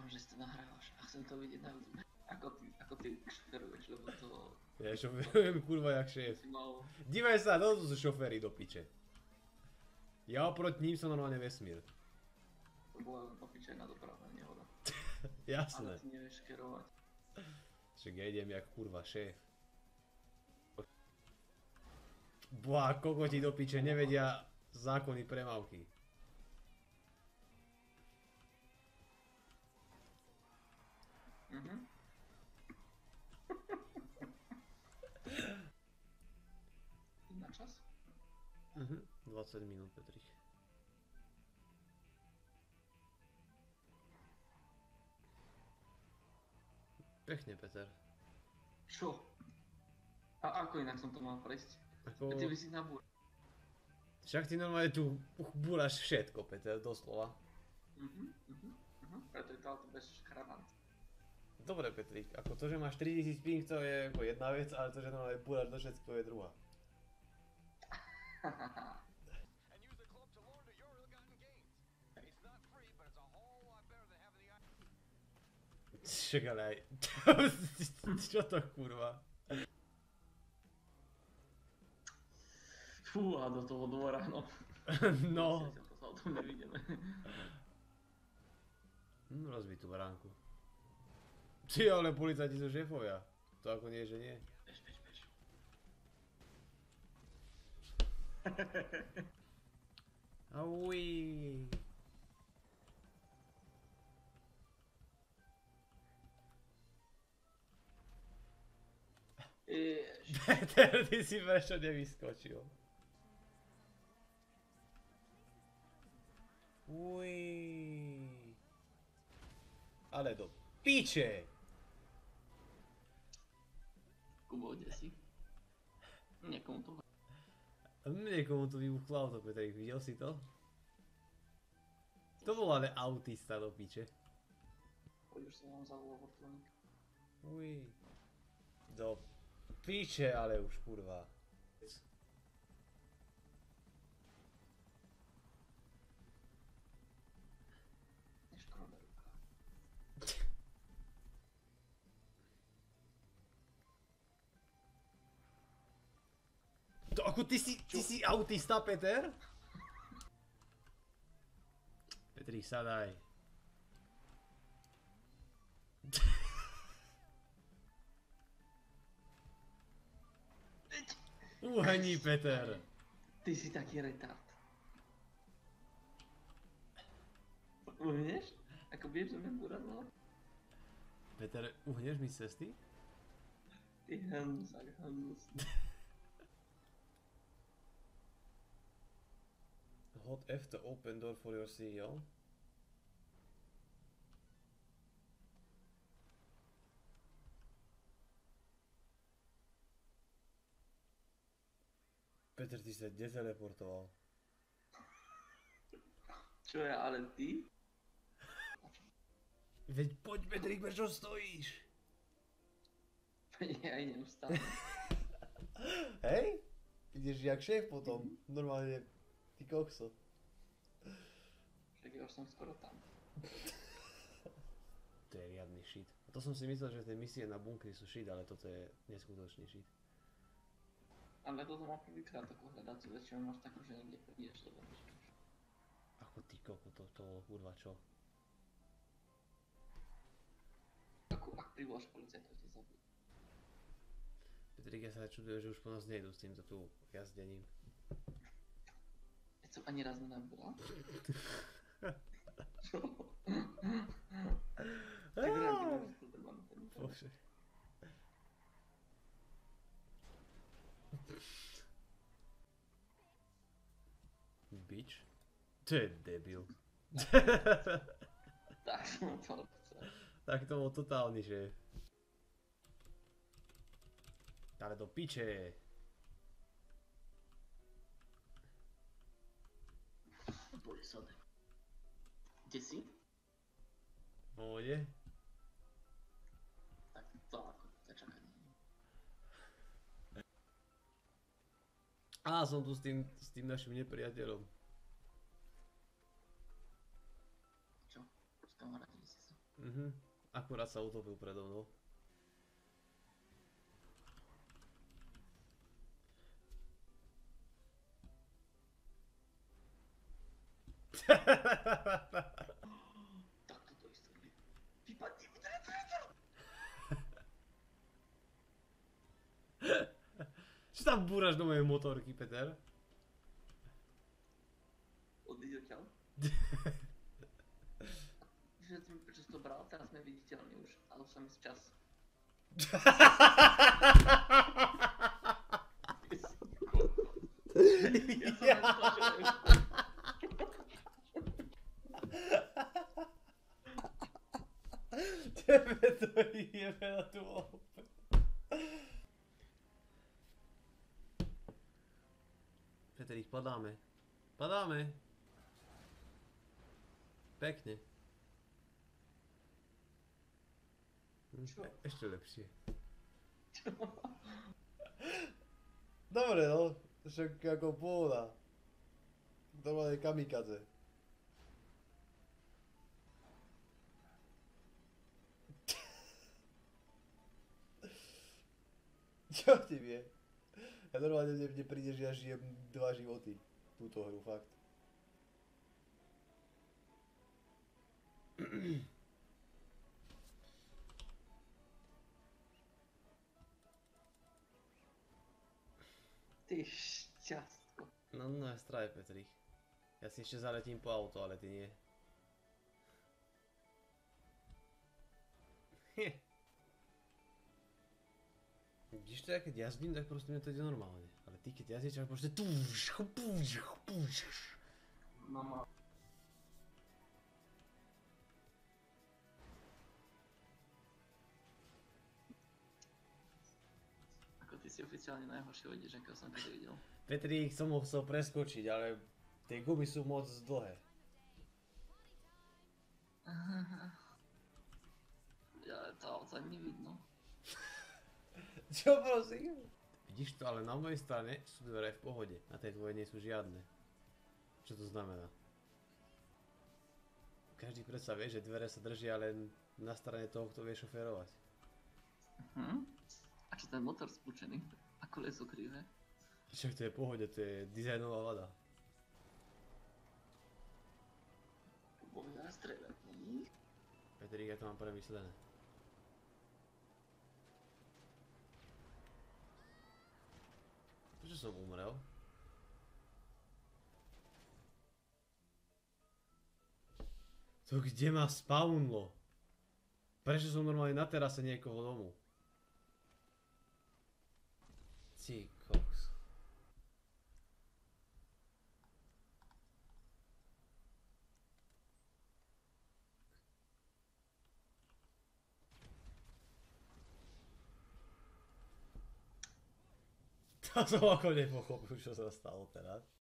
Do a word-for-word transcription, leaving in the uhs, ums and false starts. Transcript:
Dúfam, že si to nahrávaš a chcem to vidieť na YouTube. Ako ty, ako ty šoferuješ, lebo to... Ja šoferujem kurva jak šéf. Mal... Dívaj sa, no to sú šoféry do piče. Ja oproti ním som normálne vesmír. To bola len obyčajná dopravná nehoda. Jasné. Ale ty nevieš škerovať. Však ja idem jak kurva šéf. Boha, kokoti do piče nevedia zákony premávky. Mhm. Na čas? Mhm, dvadsať minút, Petrik. Pekne, Peter. Čo? A ako inak som to mal prejsť? Ako... Ty by si nabúr. Však ty normálne tu búraš všetko, Peter, doslova. Mhm, mhm, mhm. Preto je to auto bez škrabant. Dobre, Petrik, ako to, že máš tritisíc ping, to je ako jedna vec, ale to, že normálne búraš do všetko, je druhá. Však ale aj... Čo to kurva? Fú, a do toho dvora, no. No. To sa o tom nevidíme. No, rozbij tú baránku. Ty, ale policajti sú šéfovia. To ako nie, že nie. Bež, bež, bež. Auííí. Jež. Peter, ty si prečo nevyskočil? Uííí. Ale do piče! Kubo, kde si? Niekomu to... Niekomu tu vybuchlo auto, Petrik, videl si to? To bol ale autista do piče. Poď, už som vám zavolal vrtulník. Uj. Do piče, ale už kurva. Neškoda ruka. To ako ty si, ty si autista, Peter? Petri, sadaj. Uhni, Peter. Ty si taký retard. Uhneš? Ako vieš, že mňa buradlo? Peter, uhneš mi z cesty? Ty hansak, hanus. Hot F to open door for your C E O. Peter, ty sa deteleportoval. Čo je, ale ty? Veď poď, Petrik, prečo stojíš? Ja idem stále. Hej? Ideš jak šéf potom, normálne, ty kokso. Však ja už som skoro tam. To je riadny shit. A to som si myslel, že tie misie na bunkry sú shit, ale toto je neskutočný shit. Ale toto má prvýkrát takú hľadáciu, väčšinou máš takú, že niekde prídeš, lebo než Ako ty koko, to, to kurva čo? Ako ak privoláš policajtov, ťa zabijú. Petrik, ja sa čudujem, že už po nás nejdu s týmto tu jazdením. Keď som ani raz nenabila. Čo? Tak rád, ty máš to doma na ten internet. Bože. Bitch? To je debil. Tak som to chcel. Tak to bol totálny šéf. Ale do piče. Boj sobe. Kde si? V pohode? Tak to ako začakanie. Á, som tu s tým, s tým našim nepriateľom. Čo? Skamarátili si sa? Mhm. Akurát sa utopil predo mnou. Tak toto isté. Vypadni mi teleporter! Čo tam búraš do mojej motorky, Peter? Odíď odtiaľ. Že som prečo si to bral, teraz sme viditeľní už, ale už som ísť čas. Ja som len to, Tebe to jebe na tú opäť. Peter, ich padáme. Padáme. Pekne. Hm, Čo? e- ešte lepšie. Dobre no, však ako pôvoda. Normálne kamikaze. Čo ti vie? Ja normálne mne, mne príde, že ja žijem dva životy. Túto hru, fakt. Ty šťastko. No, no, ja straj, Petrich. Ja si ešte zaletím po auto, ale ty nie. Vidíš to, ja keď jazdím, tak proste mne to ide normálne. Ale ty keď jazdíš, tak proste túž, púž, púž. Mama. Ako ty si oficiálne najhoršie vodič, akého som kedy videl. Petrich, som ho chcel preskočiť, ale tie gumy sú moc dlhé. Ja to auto ani nevidno. Čo prosím? Vidíš to, ale na mojej strane sú dvere v pohode, na tej tvojej nie sú žiadne. Čo to znamená? Každý predsa vie, že dvere sa držia len na strane toho, kto vie šoférovať. Hm? A čo ten motor spúčený? A koleso krivé? Však to je v pohode, to je dizajnová vada. Bol zastreľať na nich? Petrík, ja to mám premyslené. Prečo som umrel? To kde ma spawnlo? Prečo som normálne na terase niekoho domu? Ty koks. To som ako nepochopil, čo sa stalo teraz.